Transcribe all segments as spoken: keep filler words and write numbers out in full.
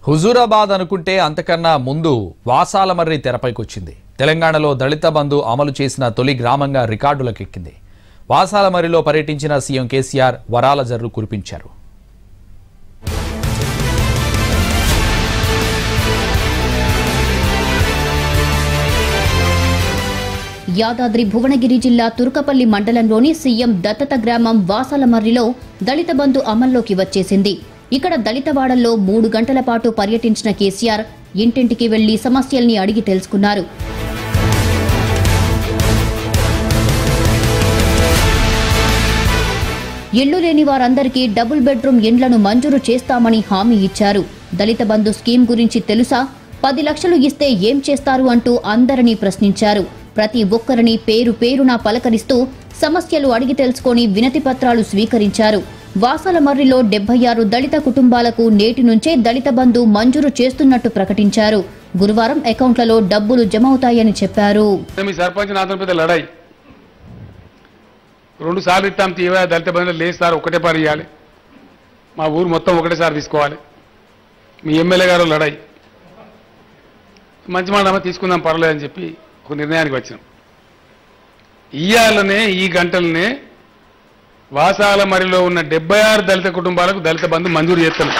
హుజూరాబాద్ అనుకుంటే అంతకన్నా ముందు వాసాలమర్రి తెరపైకొచ్చింది. తెలంగాణలో దళిత బంధు అమలు చేసిన తొలి గ్రామంగా రికార్డులకెక్కింది. వాసాలమర్రిలో పర్యటించిన సీఎం కేసీఆర్ వరాల జర్రు కురిపించారు. యాదాద్రి భువనగిరి జిల్లా తుర్కపల్లి మండలంలోని సీఎం దత్తత గ్రామం వాసాలమర్రిలో దళిత బంధు అమల్లోకి వచ్చేసింది. ఇక్కడ దళితవాడల్లో మూడు గంటల పాటు పర్యటించిన కేసీఆర్ ఇంటింటికి వెళ్లి సమస్యల్ని అడిగి తెలుసుకున్నారు. ఇళ్లు లేని వారందరికీ డబుల్ బెడ్రూమ్ ఇండ్లను మంజూరు చేస్తామని హామీ ఇచ్చారు. దళిత బంధు స్కీమ్ గురించి తెలుసా? పది లక్షలు ఇస్తే ఏం చేస్తారు అంటూ అందరినీ ప్రశ్నించారు. ప్రతి ఒక్కరిని పేరు పేరున పలకరిస్తూ సమస్యలు అడిగి తెలుసుకొని వినతి పత్రాలు స్వీకరించారు. వాసాలమర్రిలో డెబ్బై ఆరు దళిత కుటుంబాలకు నేటి నుంచే దళిత బంధు మంజూరు చేస్తున్నట్టు ప్రకటించారు. గురువారం అకౌంట్లలో డబ్బులు జమ అవుతాయని చెప్పారు. రెండు సార్లు ఇస్తాం తీవా దళిత బంధువులు లేదు సార్, ఒకటే పారు ఇవ్వాలి, మా ఊరు మొత్తం ఒకటేసారి తీసుకోవాలి. మీ ఎమ్మెల్యే గారు లడాయి మంచి మాట తీసుకుందాం పర్వాలేదని చెప్పి ఒక నిర్ణయానికి వచ్చినాం. ఇయ్యాలనే ఈ గంటలనే వాసాలమర్రిలో ఉన్న డెబ్బై ఆరు దళిత కుటుంబాలకు దళిత బంధు మంజూరు చేస్తున్నాం.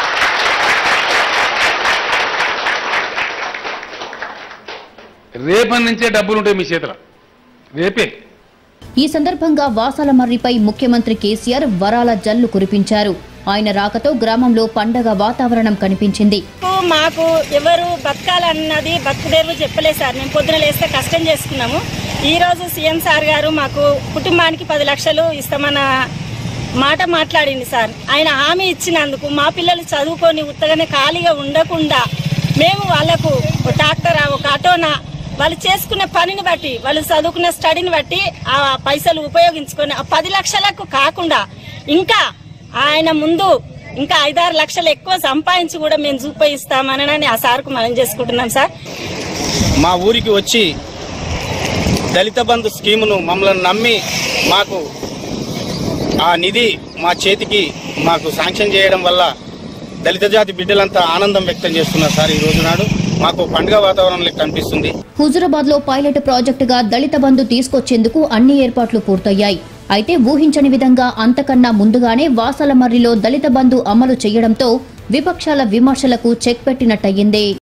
రేపటి నుంచే డబ్బులు ఉంటాయి మీ చేతిలో, రేపే. ఈ సందర్భంగా వాసాలమర్రిపై ముఖ్యమంత్రి కేసీఆర్ వరాల జల్లు కురిపించారు. ఆయన రాకతో గ్రామంలో పండగ వాతావరణం కనిపించింది. మాకు ఎవరు బతకాలన్నది బతుకుదేరు చెప్పలేదు సార్. మేము పొద్దున లేస్తే కష్టం చేసుకున్నాము. ఈ రోజు సీఎం సార్ గారు మాకు కుటుంబానికి పది లక్షలు ఇస్తామన్న మాట మాట్లాడింది సార్. ఆయన హామీ ఇచ్చినందుకు మా పిల్లలు చదువుకొని ఉత్తగానే ఖాళీగా ఉండకుండా మేము వాళ్లకు ట్రాక్టర్ ఒక ఆటోనా వాళ్ళు చేసుకునే పనిని బట్టి వాళ్ళు చదువుకున్న స్టడీని బట్టి ఆ పైసలు ఉపయోగించుకొని ఆ పది లక్షలకు కాకుండా ఇంకా ఆయన ముందు ఇంకా ఐదారు లక్షలు ఎక్కువ సంపాదించి కూడా మేము చూపిస్తామని ఆ సార్కు మనం చేసుకుంటున్నాం సార్. మా ఊరికి వచ్చి దళిత బంధు స్కీమును మమ్మల్ని నమ్మి మాకు ఆ నిధి మా చేతికి మాకు శాంక్షన్ చేయడం వల్ల దళిత జాతి బిడ్డలంతా ఆనందం వ్యక్తం చేస్తున్నారు సార్. ఈ రోజు నాడు మాకు పండుగ వాతావరణంలో కనిపిస్తుంది. హుజూరాబాద్ లో పైలట్ ప్రాజెక్టుగా దళిత బంధు తీసుకొచ్చేందుకు అన్ని ఏర్పాట్లు పూర్తయ్యాయి. అయితే ఊహించని విధంగా అంతకన్నా ముందుగానే వాసాలమర్రిలో దళిత బంధు అమలు చేయడంతో విపక్షాల విమర్శలకు చెక్ పెట్టినట్టయింది.